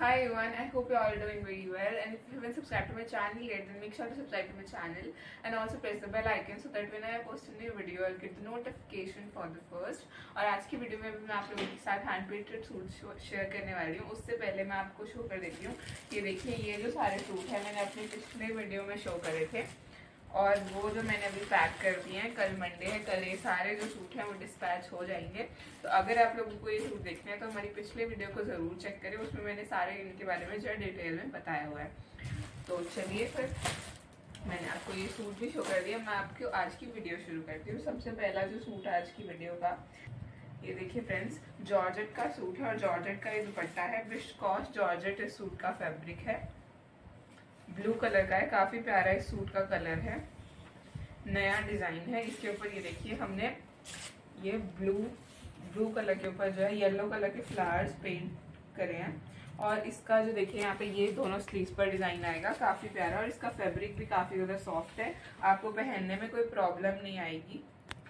Hi everyone, I hope you all are doing very well, and if you haven't subscribed to my channel yet, then make sure to subscribe to my channel and also press the bell icon so that when I post a new video, I'll get the notification for the first. और आज की video में मैं आप लोगों के साथ hand painted suit share करने वाली हूँ। उससे पहले मैं आपको शो कर देती हूँ। ये देखिए, ये जो सारे सूट है मैंने अपने पिछले वीडियो में शो करे थे और वो जो मैंने अभी पैक कर दिए हैं। कल मंडे है, कल ये सारे जो सूट हैं वो डिस्पैच हो जाएंगे। तो अगर आप लोगों को ये सूट देखने हैं तो हमारी पिछले वीडियो को ज़रूर चेक करें, उसमें मैंने सारे इनके बारे में जो है डिटेल में बताया हुआ है। तो चलिए फिर मैंने आपको ये सूट भी शो कर दिया, मैं आपको आज की वीडियो शुरू करती हूँ। सबसे पहला जो सूट है आज की वीडियो का, ये देखिए फ्रेंड्स, जॉर्जेट का सूट है और जॉर्जेट का ये दुपट्टा है। विस्कोस जॉर्जेट इस सूट का फैब्रिक है, ब्लू कलर का है, काफी प्यारा इस सूट का कलर है, नया डिजाइन है। इसके ऊपर ये देखिए हमने ये ब्लू कलर के ऊपर जो है येलो कलर के फ्लावर्स पेंट करे हैं और इसका जो देखिए यहाँ पे ये दोनों स्लीव्स पर डिजाइन आएगा, काफी प्यारा। और इसका फैब्रिक भी काफी ज्यादा सॉफ्ट है, आपको पहनने में कोई प्रॉब्लम नहीं आएगी।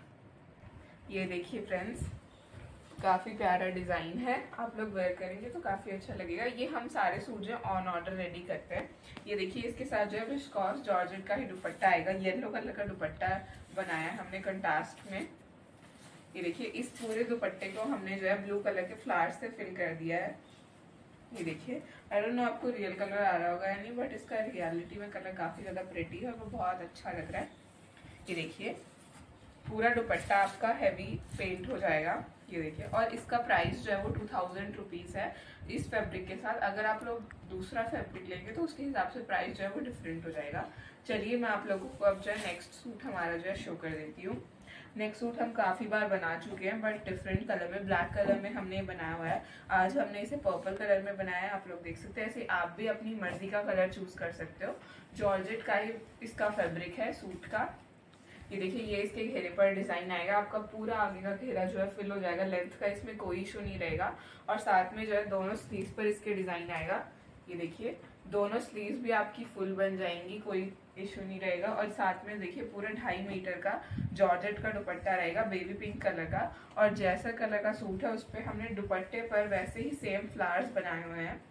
ये देखिए फ्रेंड्स, काफी प्यारा डिजाइन है, आप लोग वेयर करेंगे तो काफी अच्छा लगेगा। ये हम सारे सूट जो ऑन ऑर्डर रेडी करते हैं। ये देखिए, इसके साथ जो है विस्कोस जॉर्जेट का ही दुपट्टा आएगा, येलो कलर का दुपट्टा बनाया है हमने कंट्रास्ट में। ये देखिए, इस पूरे दुपट्टे को हमने जो है ब्लू कलर के फ्लावर्स से फिल कर दिया है। ये देखिए, आई डोंट नो आपको रियल कलर आ रहा होगा या नहीं, बट इसका रियलिटी में कलर काफी ज्यादा प्रिटी है और वो बहुत अच्छा लग रहा है। ये देखिए, पूरा दुपट्टा आपका हैवी पेंट हो जाएगा। ये देखिए, और इसका प्राइस जो है वो 2000 रुपीज़ है इस फैब्रिक के साथ। अगर आप लोग दूसरा फैब्रिक लेंगे तो उसके हिसाब से प्राइस जो है वो डिफरेंट हो जाएगा। चलिए मैं आप लोगों को अब जो है नेक्स्ट सूट हमारा जो है शो कर देती हूँ। नेक्स्ट सूट हम काफ़ी बार बना चुके हैं बट डिफरेंट कलर में, ब्लैक कलर में हमने बनाया हुआ है। आज हमने इसे पर्पल कलर में बनाया है, आप लोग देख सकते हैं। ऐसे आप भी अपनी मर्जी का कलर चूज कर सकते हो। जॉर्जेट का ही इसका फैब्रिक है सूट का। ये देखिए, ये इसके घेरे पर डिजाइन आएगा, आपका पूरा आगे का घेरा जो है फिल हो जाएगा, लेंथ का इसमें कोई इशू नहीं रहेगा। और साथ में जो है दोनों स्लीव्स पर इसके डिजाइन आएगा। ये देखिए, दोनों स्लीव्स भी आपकी फुल बन जाएंगी, कोई इशू नहीं रहेगा। और साथ में देखिए पूरा 2.5 मीटर का जॉर्जेट का दुपट्टा रहेगा, बेबी पिंक कलर का। और जैसा कलर का सूट है उस पर हमने दुपट्टे पर वैसे ही सेम फ्लावर्स बनाए हुए हैं।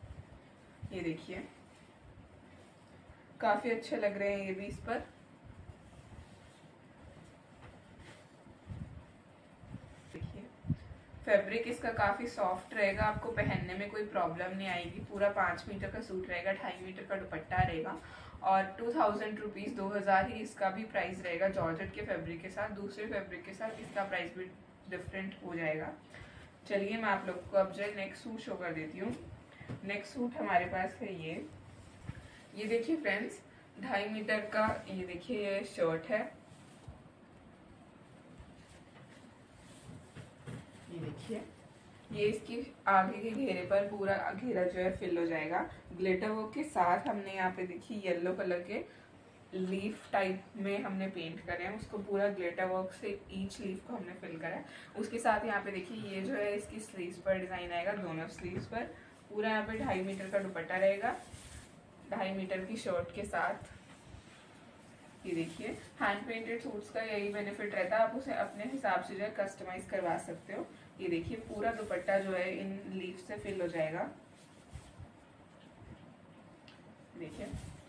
ये देखिए, काफी अच्छे लग रहे हैं ये भी इस पर। फैब्रिक इसका काफी सॉफ्ट रहेगा, आपको पहनने में कोई प्रॉब्लम नहीं आएगी। पूरा 5 मीटर का सूट रहेगा, 2.5 मीटर का दुपट्टा रहेगा और 2000 रुपीज, 2000 ही इसका भी प्राइस रहेगा जॉर्जेट के फैब्रिक के साथ। दूसरे फैब्रिक के साथ इसका प्राइस भी डिफरेंट हो जाएगा। चलिए मैं आप लोग को अब जो है नेक्स्ट सूट शो कर देती हूँ। नेक्स्ट सूट हमारे पास है ये देखिए फ्रेंड्स, 2.5 मीटर का ये देखिए ये शर्ट है। ये देखिए, ये इसकी आगे के घेरे पर पूरा घेरा जो है फिल हो जाएगा ग्लिटर वर्क के साथ। हमने यहाँ पे देखिए येलो कलर के लीफ टाइप में हमने पेंट करे हैं, उसको पूरा ग्लिटर वर्क से ईच लीफ को हमने फिल करा है। उसके साथ यहाँ पे देखिए ये जो है इसकी स्लीव्स पर डिजाइन आएगा, दोनों स्लीव्स पर। पूरा यहाँ पे 2.5 मीटर का दुपट्टा रहेगा, 2.5 मीटर की शर्ट के साथ। ये देखिए, हैंड पेंटेड सूट्स का यही बेनिफिट रहता है, आप उसे अपने हिसाब से जो है कस्टमाइज करवा सकते हो। ये देखिए, पूरा दुपट्टा जो है इन लीफ से फिल हो जाएगा। देखिए,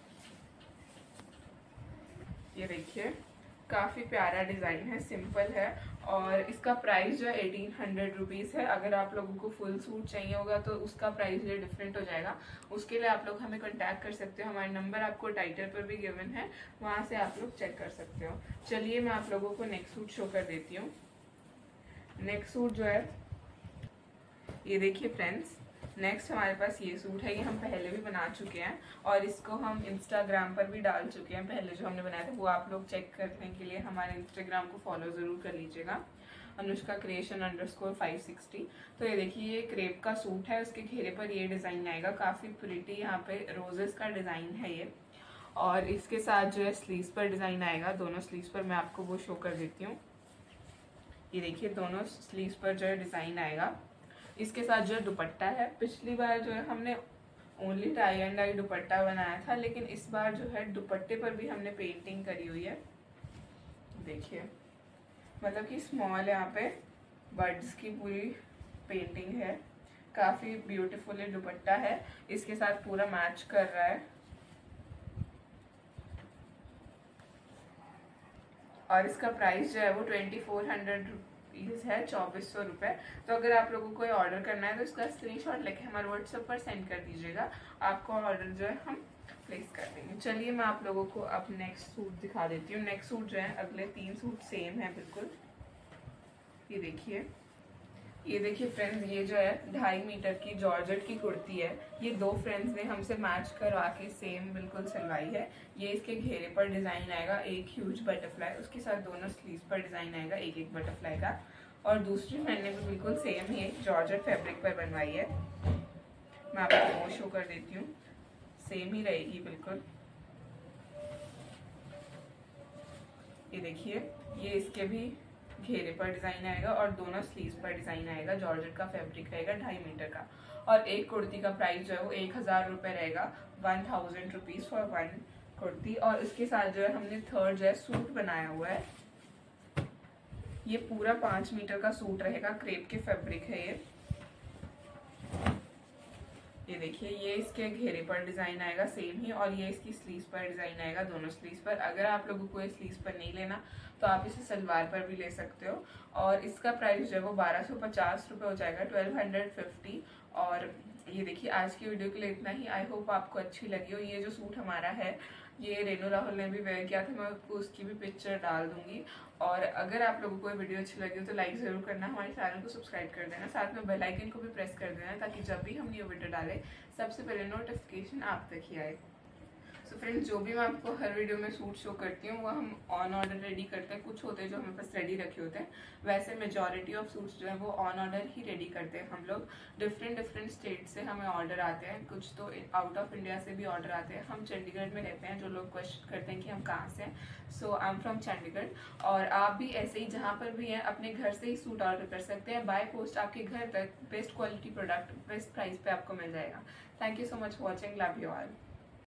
ये देखिए, काफी प्यारा डिजाइन है, सिंपल है और इसका प्राइस जो है 1800 रुपीज है। अगर आप लोगों को फुल सूट चाहिए होगा तो उसका प्राइस जो डिफरेंट हो जाएगा। उसके लिए आप लोग हमें कांटेक्ट कर सकते हो, हमारा नंबर आपको टाइटल पर भी गिवन है, वहां से आप लोग चेक कर सकते हो। चलिए मैं आप लोगों को नेक्स्ट सूट शो कर देती हूँ। नेक्स्ट सूट जो है ये देखिए फ्रेंड्स, नेक्स्ट हमारे पास ये सूट है। ये हम पहले भी बना चुके हैं और इसको हम इंस्टाग्राम पर भी डाल चुके हैं। पहले जो हमने बनाया था वो आप लोग चेक करने के लिए हमारे इंस्टाग्राम को फॉलो जरूर कर लीजिएगा, अनुष्का क्रिएशन _560। तो ये देखिए, ये क्रेप का सूट है, उसके घेरे पर ये डिजाइन आएगा, काफी प्रिटी यहाँ पे रोजेस का डिजाइन है ये। और इसके साथ जो है स्लीव्स पर डिजाइन आएगा, दोनों स्लीव्स पर। मैं आपको वो शो कर देती हूँ। ये देखिए, दोनों स्लीव्स पर जो है डिजाइन आएगा। इसके साथ जो दुपट्टा है, पिछली बार जो है हमने only tie and dye dupatta बनाया था, लेकिन इस बार जो है दुपट्टे पर भी हमने पेंटिंग करी हुई है। देखिए, मतलब कि स्मॉल यहाँ पे बर्ड्स की पूरी पेंटिंग है। काफी ब्यूटीफुल दुपट्टा है, इसके साथ पूरा मैच कर रहा है। और इसका प्राइस जो है वो 2400 रुपीज़ है, 2400 रुपये। तो अगर आप लोगों को ऑर्डर करना है तो इसका स्क्रीनशॉट लेके हमारे व्हाट्सएप पर सेंड कर दीजिएगा, आपको ऑर्डर जो है हम प्लेस कर देंगे। चलिए मैं आप लोगों को अब नेक्स्ट सूट दिखा देती हूँ। नेक्स्ट सूट जो है, अगले 3 सूट सेम है बिल्कुल। ये देखिए फ्रेंड्स, ये जो है 2.5 मीटर की जॉर्जेट की कुर्ती है। ये 2 फ्रेंड्स ने हमसे मैच करवा के सेम बिल्कुल सिलवाई है। ये इसके घेरे पर डिजाइन आएगा एक ह्यूज बटरफ्लाई, उसके साथ दोनों स्लीव्स पर डिजाइन आएगा एक एक बटरफ्लाई का। और दूसरी फ्रेंड ने भी बिल्कुल सेम ही जॉर्जेट फैब्रिक पर बनवाई है। मैं आपको वो शो कर देती हूँ, सेम ही रहेगी बिल्कुल। ये देखिए, ये इसके भी घेरे पर डिजाइन आएगा और दोनों स्लीव्स पर डिजाइन आएगा। जॉर्जेट का फैब्रिक रहेगा 2.5 मीटर का। और एक कुर्ती का प्राइस जो है वो 1000 रुपये रहेगा, 1000 रुपीज फॉर 1 कुर्ती। और इसके साथ जो है हमने थर्ड जो है सूट बनाया हुआ है। ये पूरा 5 मीटर का सूट रहेगा, क्रेप के फैब्रिक है ये देखिए, ये इसके घेरे पर डिजाइन आएगा सेम ही, और ये इसकी स्लीव्स पर डिजाइन आएगा दोनों स्लीव्स पर। अगर आप लोगों को ये स्लीव्स पर नहीं लेना तो आप इसे सलवार पर भी ले सकते हो। और इसका प्राइस जो है वो 1250 रुपये हो जाएगा, 1250। और ये देखिए, आज की वीडियो के लिए इतना ही। आई होप आपको अच्छी लगी हो। ये जो सूट हमारा है ये रेनू राहुल ने भी वेयर किया था, मैं आपको उसकी भी पिक्चर डाल दूंगी। और अगर आप लोगों को ये वीडियो अच्छी लगी हो तो लाइक ज़रूर करना, हमारे चैनल को सब्सक्राइब कर देना, साथ में बेल आइकन को भी प्रेस कर देना, ताकि जब भी हम ये वीडियो डालें सबसे पहले नोटिफिकेशन आप तक ही आए। सो फ्रेंड्स, जो भी मैं आपको हर वीडियो में सूट शो करती हूँ वो हम ऑन ऑर्डर रेडी करते हैं। कुछ होते हैं जो हमें पास रेडी रखे होते हैं, वैसे मेजॉरिटी ऑफ सूट्स जो है वो ऑन ऑर्डर ही रेडी करते हैं हम लोग। डिफरेंट स्टेट से हमें ऑर्डर आते हैं, कुछ तो आउट ऑफ इंडिया से भी ऑर्डर आते हैं। हम चंडीगढ़ में रहते हैं, जो लोग क्वेश्चन करते हैं कि हम कहाँ से हैं, so I am from Chandigarh. और आप भी ऐसे ही जहाँ पर भी हैं अपने घर से ही सूट ऑर्डर कर सकते हैं। बाय पोस्ट आपके घर तक best quality product best price पे आपको मिल जाएगा। Thank you so much for watching, love you all.